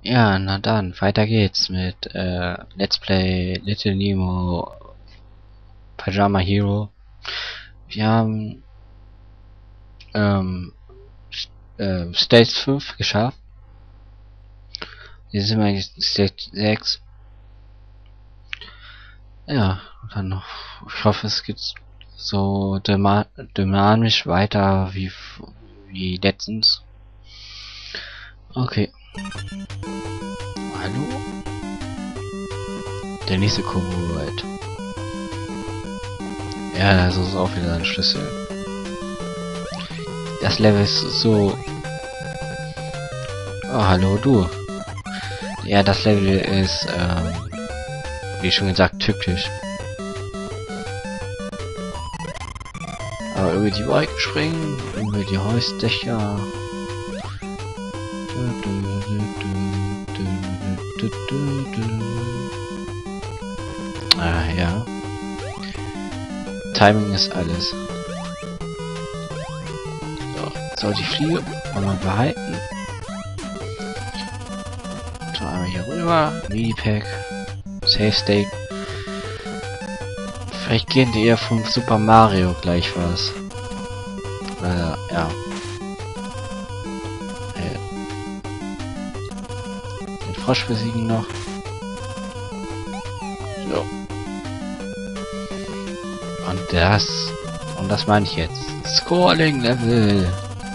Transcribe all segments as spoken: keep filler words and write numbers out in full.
Ja, na dann, weiter geht's mit äh, Let's Play Little Nemo Pyjama Hero. Wir haben ähm, äh, Stage fünf geschafft. Hier sind wir jetzt Stage sechs. Ja, und dann noch, ich hoffe es geht so dyma dynamisch weiter wie wie letztens. Okay. Hallo? Der nächste Kobold. Ja, das ist auch wieder ein Schlüssel. Das Level ist so... Oh, hallo, du. Ja, das Level ist, ähm, wie schon gesagt, typisch. Aber über die Wolken springen, über die Häusdächer. Ah, ja. Timing ist alles. So, soll die Fliege mal behalten. So, einmal hier rüber. Minipack. Safe State. Vielleicht gehen die eher vom Super Mario gleich was. Äh, ja. Äh. Den Frosch besiegen noch. So. Und das. Und das meine ich jetzt. Scoring Level.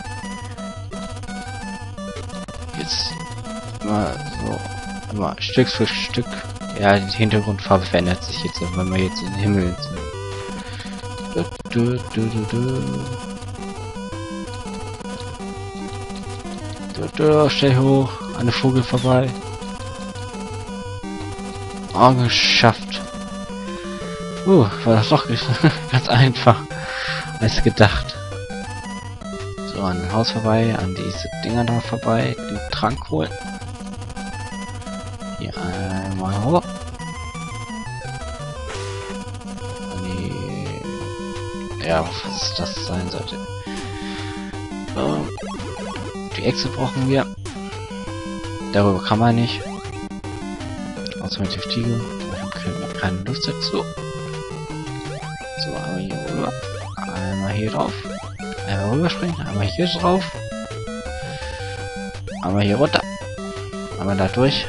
Jetzt mal so. Immer Stück für Stück. Ja, die Hintergrundfarbe verändert sich jetzt, wenn wir jetzt in den Himmel sind. Du, du, du, du, du. Du, du, stell hoch. An den Vogel vorbei. Oh, geschafft. Uh, war das doch ganz einfach als gedacht. So, an dem Haus vorbei, an diese Dinger da vorbei, den Trank holen. Hier einmal hoch. Die, ja, was das sein sollte. So. Die Echse brauchen wir. Darüber kann man nicht. Außer mit der Stiege. Ich habe keine Lust dazu. So, einmal hier rüber. Einmal hier drauf. Einmal rüberspringen. Einmal hier drauf. Einmal hier runter. Einmal da durch.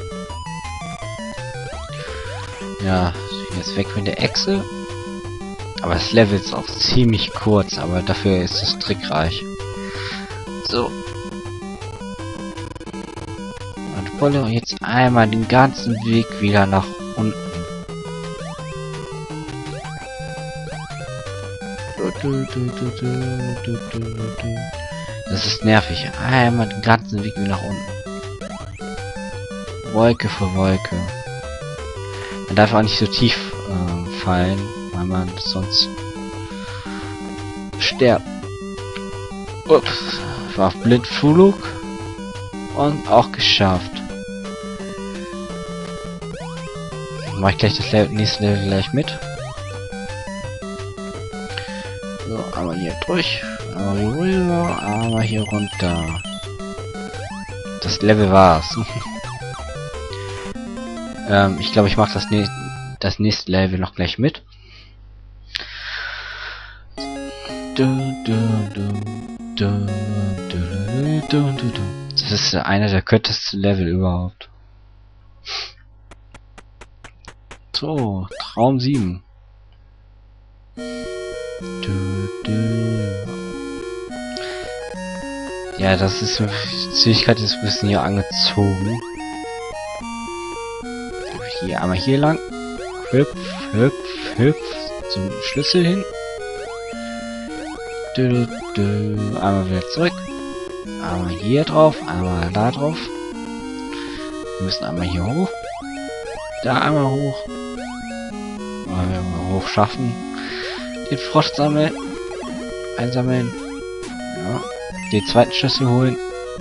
Ja, jetzt weg mit der Echse. Aber das Level ist auch ziemlich kurz, aber dafür ist es trickreich. So. Und Wolle jetzt einmal den ganzen Weg wieder nach unten. Das ist nervig. Einmal den ganzen Weg wieder nach unten. Wolke für Wolke. Man darf auch nicht so tief äh, fallen, weil man sonst stirbt. Ups, war auf Blindflug und auch geschafft. Mach ich gleich das Level, nächste Level gleich mit. So, einmal hier durch, einmal hier rüber, einmal hier runter. Das Level war's. ähm, ich glaube, ich mache das, nächste das nächste Level noch gleich mit. Das ist einer der kürzesten Level überhaupt. So, Traum sieben. Ja, das ist... Die Zügigkeit ist ein bisschen hier angezogen. Hier einmal hier lang. Hüpf, hüpf, hüpf. Zum Schlüssel hin. Du, du, einmal wieder zurück. Einmal hier drauf, einmal da drauf. Wir müssen einmal hier hoch. Da einmal hoch. Mal hoch schaffen. Den Frosch sammeln. Einsammeln. Ja. Den zweiten Schlüssel holen.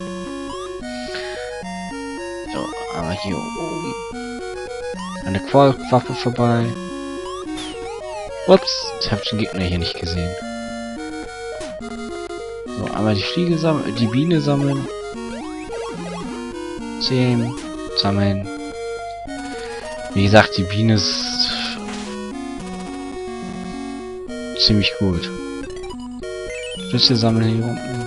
So, einmal hier oben. An der Qualwaffe vorbei. Ups, ich habe den Gegner hier nicht gesehen. So, einmal die Fliege sammeln, die Biene sammeln. zehn sammeln. Wie gesagt, die Biene ist ziemlich gut. Schlüssel sammeln hier unten.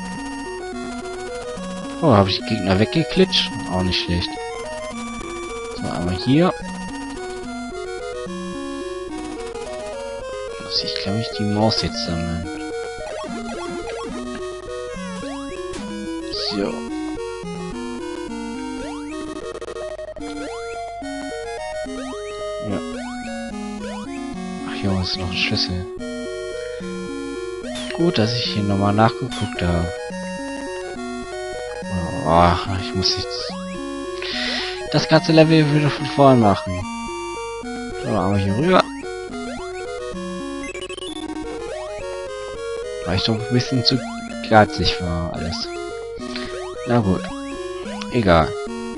Oh, habe ich Gegner weggeklitscht? Auch nicht schlecht. So, einmal hier. Muss ich, glaube ich, die Maus jetzt sammeln. So. Ja. Ach, hier ist noch ein Schlüssel. Gut, dass ich hier nochmal nachgeguckt habe. Oh, ich muss jetzt das ganze Level wieder von vorn machen. So, aber hier rüber. Weil ich doch ein bisschen zu geizig war, alles. Na gut. Egal.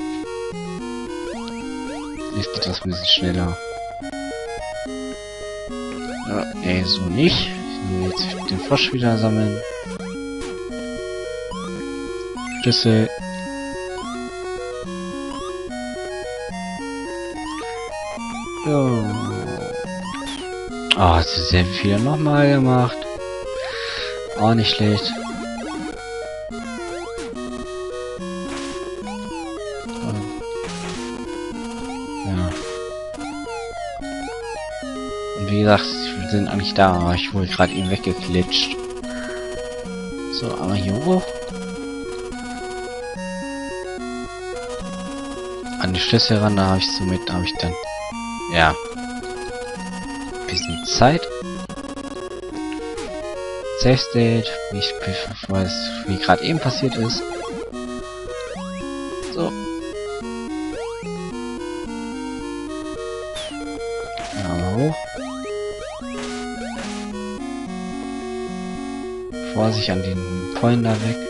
Jetzt geht das ein bisschen schneller. Ja, nee, so nicht. Ich will jetzt den Frosch wieder sammeln. Schlüssel. So. Ah, oh, das ist sehr viel nochmal gemacht. Auch nicht schlecht. Ja. Und wie gesagt, wir sind eigentlich da, aber ich wurde gerade eben weggeklitscht. So, aber hier hoch. An die Schlüssel ran, da habe ich somit, da habe ich dann, ja, bisschen Zeit. Safe State, ich weiß, wie gerade eben passiert ist. So. Ja, hoch. Vorsicht an den Pollen da weg.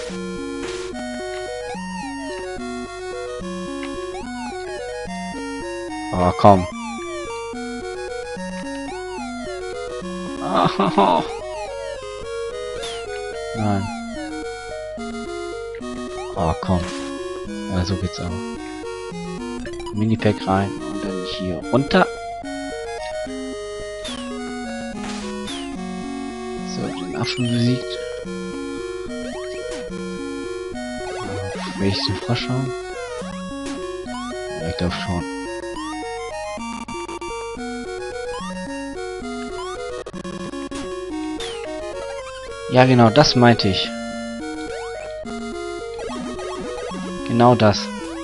Oh, komm. Oh. Nein. Oh, komm. Ja, so geht's auch. Minipack rein und dann hier runter. So, den Affen besiegt. Will ich den Frosch schauen? Ja, ich glaube schon. Ja, genau, das meinte ich. Genau das.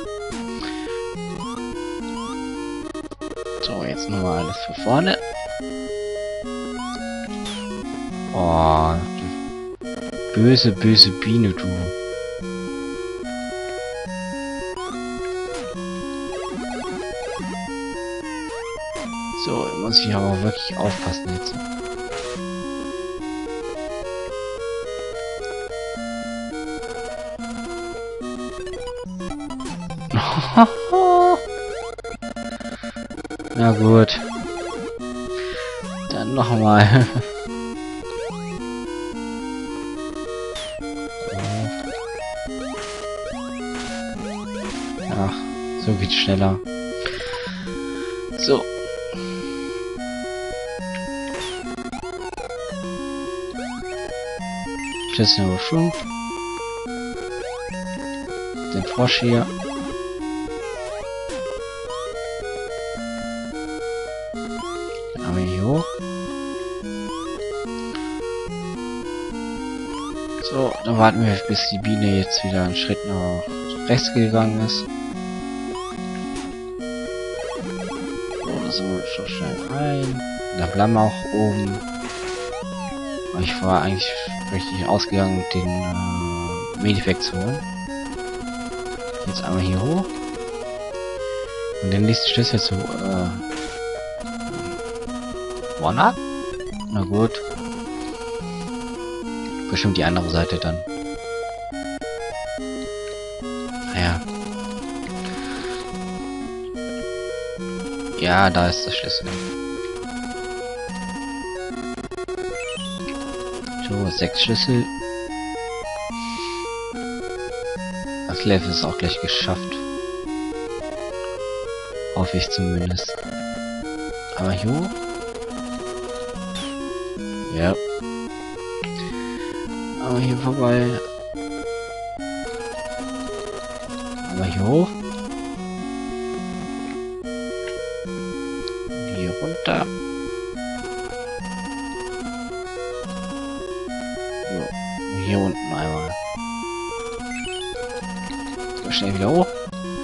So, jetzt nochmal alles für vorne. Oh, du böse, böse Biene, du. So, muss ich aber wirklich aufpassen jetzt. Na gut. Dann nochmal. Ach, so geht's schneller. So. Schlüssel Nummer fünf. Den Frosch hier. Hoch. So, dann warten wir, bis die Biene jetzt wieder einen Schritt nach rechts gegangen ist. So, da sind wir schon schnell rein. Da bleiben wir auch oben. Ich war eigentlich richtig ausgegangen, den äh, Medipack zu holen. Jetzt einmal hier hoch. Und den nächsten Schlüssel zu äh, One-Up? Na gut. Bestimmt die andere Seite dann. Naja. Ja, da ist der Schlüssel. So, sechs Schlüssel. Das nächste Level ist auch gleich geschafft. Hoffe ich zumindest. Aber hier hoch? Ja. Aber hier vorbei. Aber hier hoch. Hier runter. So. Hier unten einmal. So, schnell wieder hoch.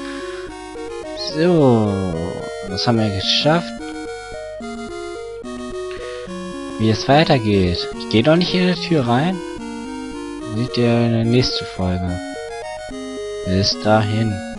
So. Das haben wir geschafft. Wie es weitergeht. Ich gehe doch nicht in die Tür rein. Seht ihr in der nächsten Folge. Bis dahin.